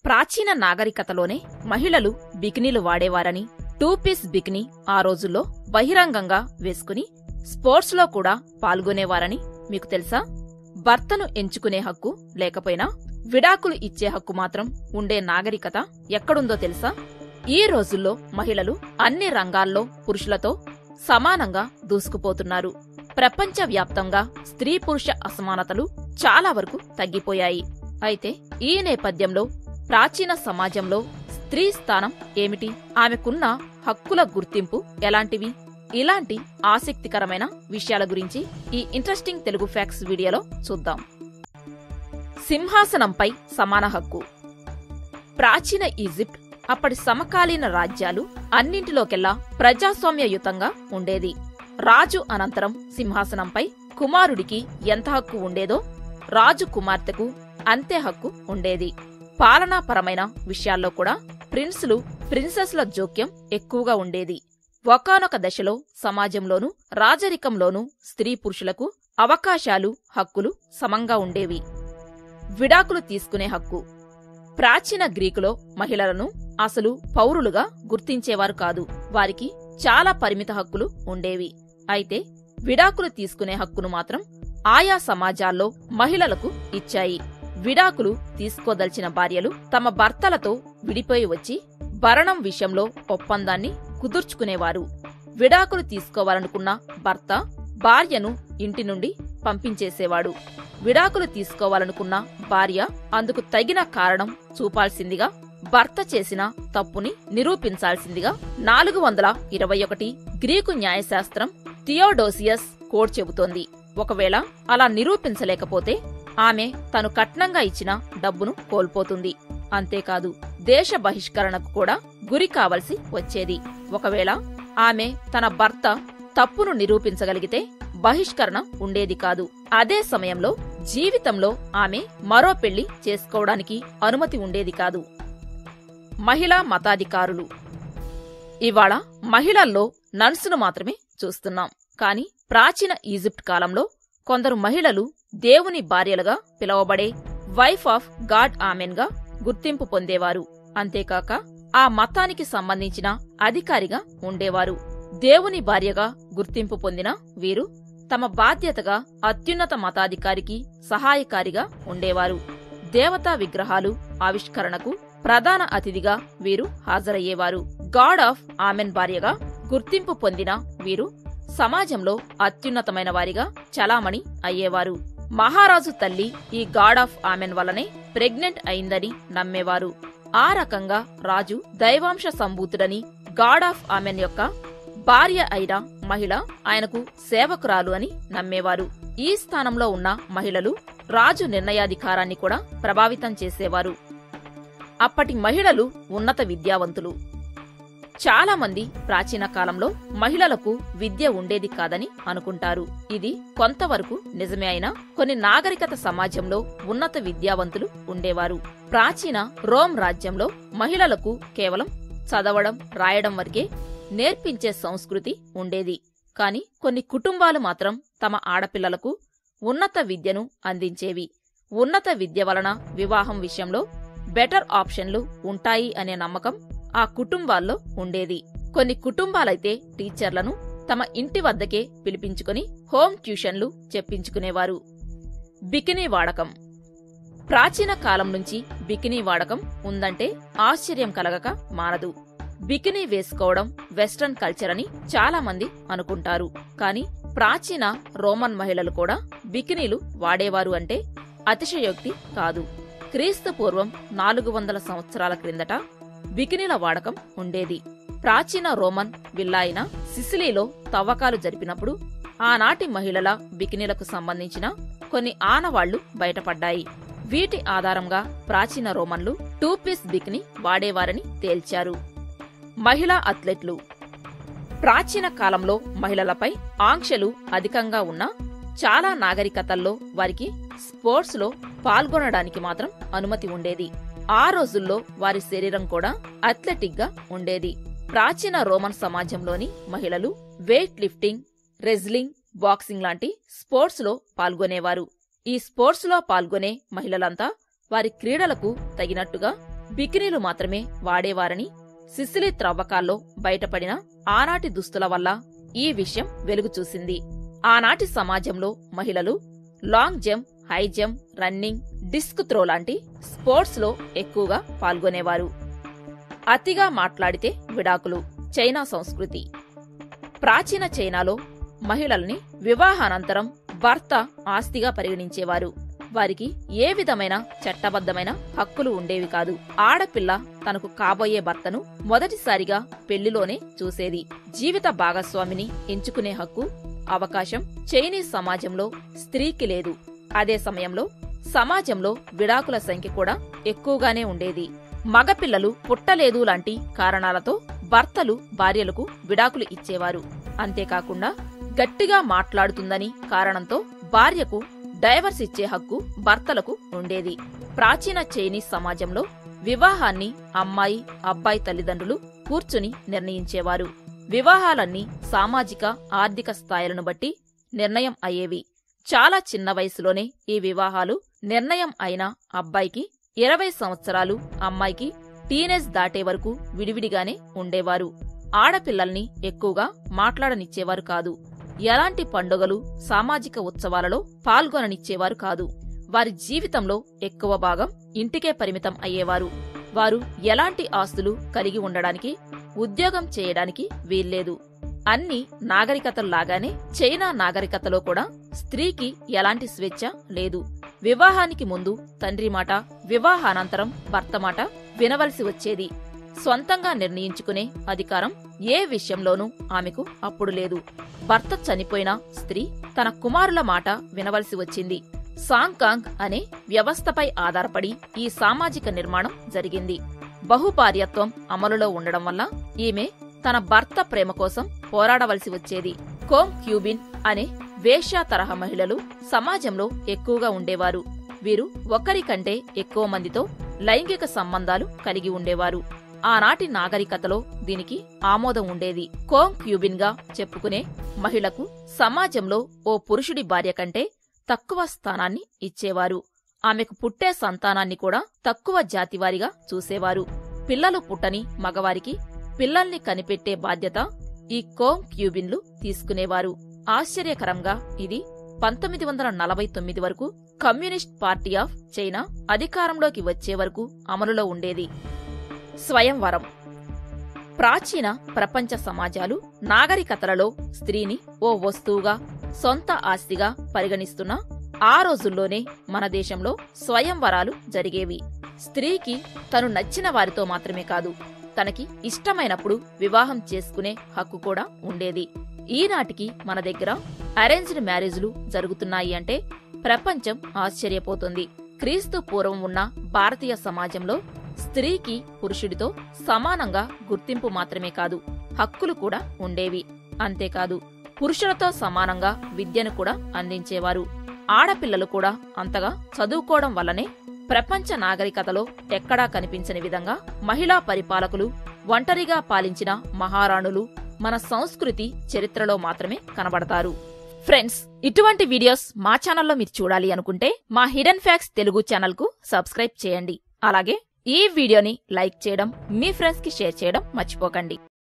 ప్రాచీన నాగరికతలోనే మహిళలు బికినీలు వాడేవారని, 2 piece bikini ఆ రోజుల్లో బహిరంగంగా వేసుకుని స్పోర్ట్స్లో కూడా పాల్గొనేవారని మీకు తెలుసా? భర్తను ఎంచుకునే హక్కు లేకపోయినా విడాకులు ఇచ్చే హక్కు మాత్రం ఉండే నాగరికత ఎక్కడుందో తెలుసా? ఈ రోజుల్లో మహిళలు అన్ని రంగాల్లో పురుషులతో సమానంగా దూసుకుపోతున్నారు. ప్రపంచవ్యాప్తంగా స్త్రీ పురుష అసమానతలు చాలా వరకు తగ్గిపోయాయి. అయితే ఈ నేపథ్యంలో ప్రాచీన సమాజంలో స్త్రీ స్థానం ఏమిటి, ఆమెకున్న హక్కుల గుర్తింపు ఎలాంటివి, ఇలాంటి ఆసక్తికరమైన విషయాల గురించి ఈ ఇంట్రెస్టింగ్ తెలుగు ఫ్యాక్ట్స్ వీడియోలో చూద్దాం. సింహాసనంపై సమాన హక్కు. ప్రాచీన ఈజిప్ట్ అప్పటి సమకాలీన రాజ్యాలు అన్నింటిలోకెల్లా ప్రజాస్వామ్యయుతంగా ఉండేది. రాజు అనంతరం సింహాసనంపై కుమారుడికి ఎంత హక్కు ఉండేదో రాజు కుమార్తెకు అంతే హక్కు ఉండేది. పాలనాపరమైన విషయాల్లో కూడా ప్రిన్సులు, ప్రిన్సెస్ల జోక్యం ఎక్కువగా ఉండేది. ఒకానొక దశలో సమాజంలోనూ రాజరికంలోనూ స్త్రీ పురుషులకు అవకాశాలు, హక్కులు సమంగా ఉండేవి. విడాకులు తీసుకునే హక్కు. ప్రాచీన గ్రీకులో మహిళలను అసలు పౌరులుగా గుర్తించేవారు కాదు. వారికి చాలా పరిమిత హక్కులు ఉండేవి. అయితే విడాకులు తీసుకునే హక్కును మాత్రం ఆయా సమాజాల్లో మహిళలకు ఇచ్చాయి. విడాకులు తీసుకోదల్చిన భార్యలు తమ భర్తలతో విడిపోయి వచ్చి భరణం విషయంలో ఒప్పందాన్ని కుదుర్చుకునేవారు. విడాకులు తీసుకోవాలనుకున్న భర్త భార్యను ఇంటి నుండి పంపించేసేవాడు. విడాకులు తీసుకోవాలనుకున్న భార్య అందుకు తగిన కారణం చూపాల్సిందిగా, భర్త చేసిన తప్పుని నిరూపించాల్సిందిగా 421 గ్రీకు న్యాయశాస్త్రం థియోడోసియస్ కోడ్ చెబుతోంది. ఒకవేళ అలా నిరూపించలేకపోతే ఆమె తను కట్నంగా ఇచ్చిన డబ్బును కోల్పోతుంది. అంతేకాదు, దేశ బహిష్కరణకు కూడా గురి కావలసి వచ్చేది. ఒకవేళ ఆమె తన భర్త తప్పును నిరూపించగలిగితే బహిష్కరణ ఉండేది కాదు. అదే సమయంలో జీవితంలో ఆమె మరో పెళ్లి చేసుకోవడానికి అనుమతి ఉండేది కాదు. మహిళా మతాధికారులు. ఇవాళ మహిళల్లో నన్సును మాత్రమే చూస్తున్నాం. కాని ప్రాచీన ఈజిప్ట్ కాలంలో కొందరు మహిళలు దేవుని భార్యలుగా పిలువబడే వైఫ్ ఆఫ్ గాడ్ ఆమెన్ గా గుర్తింపు పొందేవారు. అంతేకాక ఆ మతానికి సంబంధించిన అధికారిగా ఉండేవారు. దేవుని భార్యగా గుర్తింపు పొందిన వీరు తమ బాధ్యతగా అత్యున్నత మతాధికారికి సహాయకారిగా ఉండేవారు. దేవతా విగ్రహాలు ఆవిష్కరణకు ప్రధాన అతిథిగా వీరు హాజరయ్యేవారు. గాడ్ ఆఫ్ ఆమెన్ భార్యగా గుర్తింపు పొందిన వీరు సమాజంలో అత్యున్నతమైన వారిగా చలామణి అయ్యేవారు. మహారాజు తల్లి ఈ గాడ్ ఆఫ్ ఆమెన్ వల్లనే ప్రెగ్నెంట్ అయిందని నమ్మేవారు. ఆ రకంగా రాజు దైవాంశ సంభూతుడని, గాడ్ ఆఫ్ ఆమెన్ యొక్క భార్య అయిన మహిళ ఆయనకు సేవకురాలు అని నమ్మేవారు. ఈ స్థానంలో ఉన్న మహిళలు రాజు నిర్ణయాధికారాన్ని కూడా ప్రభావితం చేసేవారు. అప్పటి మహిళలు ఉన్నత విద్యావంతులు. చాలా మంది ప్రాచీన కాలంలో మహిళలకు విద్య ఉండేది కాదని అనుకుంటారు. ఇది కొంతవరకు నిజమే అయినా కొన్ని నాగరికత సమాజంలో ఉన్నత విద్యావంతులు ఉండేవారు. ప్రాచీన రోమ్ రాజ్యంలో మహిళలకు కేవలం చదవడం, రాయడం వరకే నేర్పించే సంస్కృతి ఉండేది. కాని కొన్ని కుటుంబాలు మాత్రం తమ ఆడపిల్లలకు ఉన్నత విద్యను అందించేవి. ఉన్నత విద్య వలన వివాహం విషయంలో బెటర్ ఆప్షన్లు ఉంటాయి అనే నమ్మకం ఆ కుటుంబాల్లో ఉండేది. కొన్ని కుటుంబాలైతే టీచర్లను తమ ఇంటి వద్దకే పిలిపించుకుని హోమ్ ట్యూషన్లు చెప్పించుకునేవారు. బికినీ వాడకం. ప్రాచీన కాలం నుంచి బికినీ వాడకం ఉందంటే ఆశ్చర్యం కలగక మానదు. బికినీ వేసుకోవడం వెస్ట్రన్ కల్చర్ అని చాలా మంది అనుకుంటారు. కాని ప్రాచీన రోమన్ మహిళలు కూడా బికినీలు వాడేవారు అంటే అతిశయోక్తి కాదు. క్రీస్తు పూర్వం 400 సంవత్సరాల క్రిందట బికినీల వాడకం ఉండేది. ప్రాచీన రోమన్ విల్లా అయిన సిసిలీలో తవ్వకాలు జరిపినప్పుడు ఆనాటి మహిళల బికినీలకు సంబంధించిన కొన్ని ఆనవాళ్లు బయటపడ్డాయి. వీటి ఆధారంగా ప్రాచీన రోమన్లు 2 పీస్ బికినీ వాడేవారని తేల్చారు. మహిళా అథ్లెట్లు. ప్రాచీన కాలంలో మహిళలపై ఆంక్షలు అధికంగా ఉన్న చాలా నాగరికతల్లో వారికి స్పోర్ట్స్లో పాల్గొనడానికి మాత్రం అనుమతి ఉండేది. ఆ రోజుల్లో వారి శరీరం కూడా అథ్లెటిక్ గా ఉండేది. ప్రాచీన రోమన్ సమాజంలోని మహిళలు వెయిట్ లిఫ్టింగ్, రెజ్లింగ్, బాక్సింగ్ లాంటి స్పోర్ట్స్ లో పాల్గొనేవారు. ఈ స్పోర్ట్స్ లో పాల్గొనే మహిళలంతా వారి క్రీడలకు తగినట్టుగా బికినీలు మాత్రమే వాడేవారని సిసిలీ త్రవ్వకాల్లో బయటపడిన ఆనాటి దుస్తుల వల్ల ఈ విషయం వెలుగు చూసింది. ఆనాటి సమాజంలో మహిళలు long jump, high jump, running, disc throw లాంటి స్పోర్ట్స్ లో ఎక్కువగా పాల్గొనేవారు. అతిగా మాట్లాడితే విడాకులు. చైనా సంస్కృతి. ప్రాచీన చైనాలో మహిళల్ని వివాహానంతరం భర్త ఆస్తిగా పరిగణించేవారు. వారికి ఏ విధమైన చట్టబద్ధమైన హక్కులు ఉండేవి కాదు. ఆడపిల్ల తనకు కాబోయే భర్తను మొదటిసారిగా పెళ్లిలోనే చూసేది. జీవిత భాగస్వామిని ఎంచుకునే హక్కు, అవకాశం చైనీస్ సమాజంలో స్త్రీకి లేదు. అదే సమయంలో సమాజంలో విడాకుల సంఖ్య కూడా ఎక్కువగానే ఉండేది. మగపిల్లలు పుట్టలేదు లాంటి కారణాలతో భర్తలు భార్యలకు విడాకులు ఇచ్చేవారు. అంతేకాకుండా గట్టిగా మాట్లాడుతుందని కారణంతో భార్యకు డైవర్స్ ఇచ్చే హక్కు భర్తలకు ఉండేది. ప్రాచీన చైనీస్ సమాజంలో వివాహాన్ని అమ్మాయి, అబ్బాయి తల్లిదండ్రులు కూర్చుని నిర్ణయించేవారు. వివాహాలన్నీ సామాజిక, ఆర్థిక స్థాయిలను బట్టి నిర్ణయం అయ్యేవి. చాలా చిన్న వయసులోనే ఈ వివాహాలు నిర్ణయం అయిన అబ్బాయికి 20 సంవత్సరాలు, అమ్మాయికి టీనేజ్ దాటే వరకు విడివిడిగానే ఉండేవారు. ఆడపిల్లల్ని ఎక్కువగా మాట్లాడనిచ్చేవారు కాదు. ఎలాంటి పండుగలు, సామాజిక ఉత్సవాలలో పాల్గొననిచ్చేవారు కాదు. వారి జీవితంలో ఎక్కువ భాగం ఇంటికే పరిమితం అయ్యేవారు. వారు ఎలాంటి ఆస్తులు కలిగి ఉండడానికి, ఉద్యోగం చేయడానికి వీల్లేదు. అన్ని నాగరికతల్లాగానే చైనా నాగరికతలో కూడా స్త్రీకి ఎలాంటి స్వేచ్ఛ లేదు. వివాహానికి ముందు తండ్రి మాట, వివాహానంతరం భర్త మాట వినవలసి వచ్చేది. స్వంతంగా నిర్ణయించుకునే అధికారం ఏ విషయంలోనూ ఆమెకు అప్పుడు లేదు. భర్త చనిపోయిన స్త్రీ తన కుమారుల మాట వినవలసి వచ్చింది. సాంకాంగ్ అనే వ్యవస్థపై ఆధారపడి ఈ సామాజిక నిర్మాణం జరిగింది. బహుభార్యత్వం అమలులో ఉండడం వల్ల ఈమె తన భర్త ప్రేమ కోసం పోరాడవలసి వచ్చేది. కోమ్ క్యూబిన్ అనే వేశ్యా తరహా మహిళలు సమాజంలో ఎక్కువగా ఉండేవారు. వీరు ఒకరికంటే ఎక్కువ మందితో లైంగిక సంబంధాలు కలిగి ఉండేవారు. ఆనాటి నాగరికతలో దీనికి ఆమోదం ఉండేది. కోమ్ క్యూబిన్ గా చెప్పుకునే మహిళకు సమాజంలో ఓ పురుషుడి భార్య కంటే తక్కువ స్థానాన్ని ఇచ్చేవారు. ఆమెకు పుట్టే సంతానాన్ని కూడా తక్కువ జాతివారిగా చూసేవారు. పిల్లలు పుట్టని మగవారికి పిల్లల్ని కనిపెట్టే బాధ్యత ఈ కోమ్ క్యూబిన్లు తీసుకునేవారు. ఆశ్చర్యకరంగా ఇది 1949 వరకు కమ్యూనిస్ట్ పార్టీ ఆఫ్ చైనా అధికారంలోకి వచ్చే వరకు అమలులో ఉండేది. స్వయంవరం. ప్రాచీన ప్రపంచ సమాజాలు, నాగరికతలలో స్త్రీని ఓ వస్తువుగా, సొంత ఆస్తిగా పరిగణిస్తున్న ఆ రోజుల్లోనే మన దేశంలో స్వయంవరాలు జరిగేవి. స్త్రీకి తను నచ్చిన వారితో మాత్రమే కాదు, తనకి ఇష్టమైనప్పుడు వివాహం చేసుకునే హక్కు కూడా ఉండేది. ఈనాటికి మన దగ్గర అరేంజ్డ్ మ్యారేజ్లు జరుగుతున్నాయి అంటే ప్రపంచం ఆశ్చర్యపోతుంది. క్రీస్తు పూర్వం ఉన్న భారతీయ సమాజంలో స్త్రీకి పురుషుడితో సమానంగా గుర్తింపు మాత్రమే కాదు, హక్కులు కూడా ఉండేవి. అంతేకాదు, పురుషులతో సమానంగా విద్యను కూడా అందించేవారు. ఆడపిల్లలు కూడా అంతగా చదువుకోవడం వల్లనే ప్రపంచ నాగరికతలో ఎక్కడా కనిపించని విధంగా మహిళా పరిపాలకులు, ఒంటరిగా పాలించిన మహారాణులు మన సంస్కృతి చరిత్రలో మాత్రమే కనబడతారు. ఫ్రెండ్స్, ఇటువంటి వీడియోస్ మా ఛానల్లో మీరు చూడాలి అనుకుంటే మా హిడెన్ ఫ్యాక్ట్స్ తెలుగు ఛానల్ కు సబ్స్క్రైబ్ చేయండి. అలాగే ఈ వీడియోని లైక్ చేయడం, మీ ఫ్రెండ్స్ కి షేర్ చేయడం మర్చిపోకండి.